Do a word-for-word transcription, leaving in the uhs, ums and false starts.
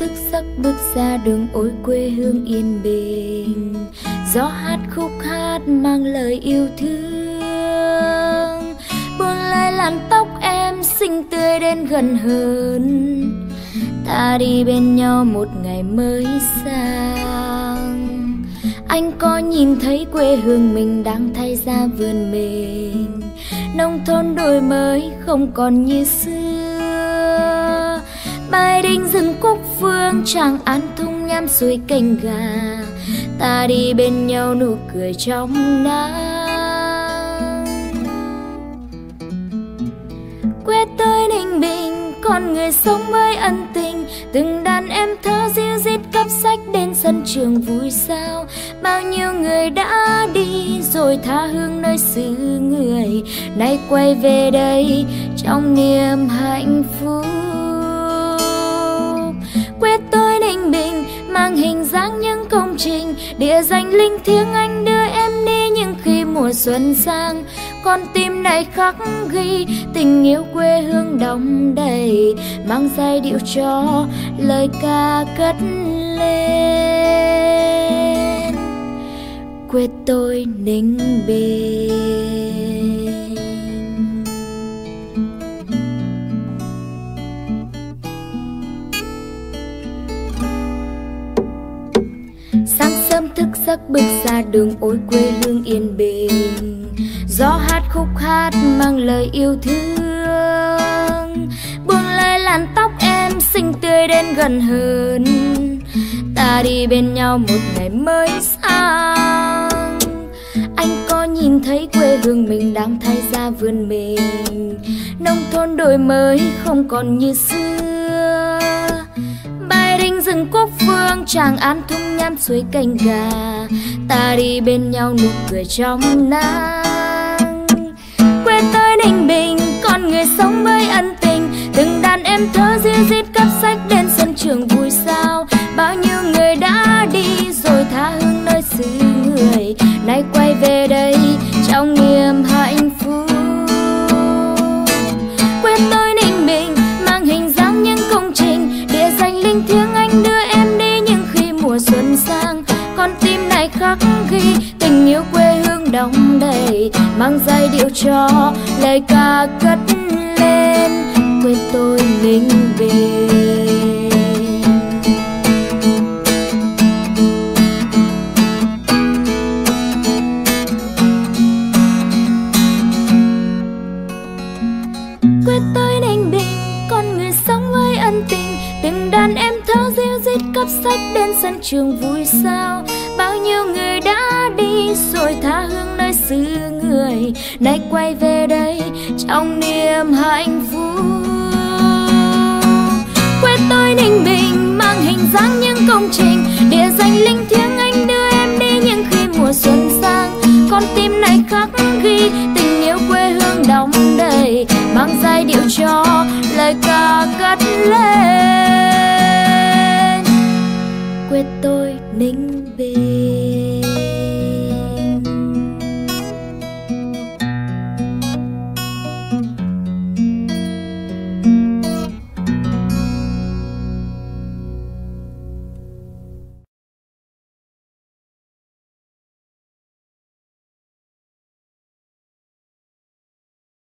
thức giấc bước ra đường ôi quê hương yên bình. Gió hát khúc hát mang lời yêu thương, buông lại làn tóc em xinh tươi đến gần hơn. Ta đi bên nhau một ngày mới sang. Anh có nhìn thấy quê hương mình đang thay ra vườn mình, nông thôn đổi mới không còn như xưa. Bài đinh rừng cúc phương, Tràng An thung nham suối canh gà. Ta đi bên nhau nụ cười trong nắng. Quê tôi Ninh Bình, con người sống với ân tình. Từng đàn em thơ ríu rít cắp sách đến sân trường vui sao. Bao nhiêu người đã đi rồi tha hương nơi xứ người, nay quay về đây trong niềm hạnh phúc. Quê tôi Ninh Bình mang hình dáng những công trình, địa danh linh thiêng anh đưa em đi những khi mùa xuân sang. Con tim này khắc ghi tình yêu quê hương đong đầy, mang giai điệu cho lời ca cất lên. Quê tôi Ninh Bình. Sáng sớm thức giấc bước ra đường ôi quê hương yên bình. Gió hát khúc hát mang lời yêu thương, buông lại làn tóc em xinh tươi đến gần hơn. Ta đi bên nhau một ngày mới sang. Anh có nhìn thấy quê hương mình đang thay ra vườn mình, nông thôn đổi mới không còn như xưa. Bài đinh rừng cúc phương, Tràng An thung nham suối canh gà. Ta đi bên nhau nụ cười trong nắng. Quê tôi Ninh Bình, con người sống với ân tình. Từng đàn em thơ ríu rít cắp sách đến sân trường vui sao. Bao nhiêu người đã đi rồi tha hương nơi xứ người, nay quay về đây trong niềm hạnh phúc. Quê tôi Ninh Bình mang hình dáng những công trình, địa danh linh thiêng anh đưa em đi những khi mùa xuân sang. Con tim này khắc ghi tình yêu quê hương đong đầy, mang giai điệu cho lời ca cất lên. Quê tôi Ninh Bình. Quê tôi Ninh Bình, con người sống với ân tình. Từng đàn em thơ ríu rít cắp sách đến sân trường vui sao. Bao nhiêu người đã đi rồi tha hương nơi xứ người, nay quay về đây trong niềm hạnh phúc. Quê tôi Ninh Bình mang hình dáng những công trình, địa danh linh thiêng anh đưa em đi những khi mùa xuân sang. Con tim này khắc ghi tình yêu quê hương đong đầy, mang giai điệu cho lời ca cất lên. Quê tôi Ninh Bình.